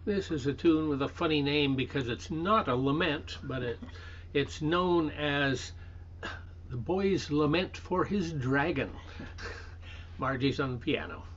This is a tune with a funny name because it's not a lament, but it's known as the boy's lament for his dragon. Margie's on the piano.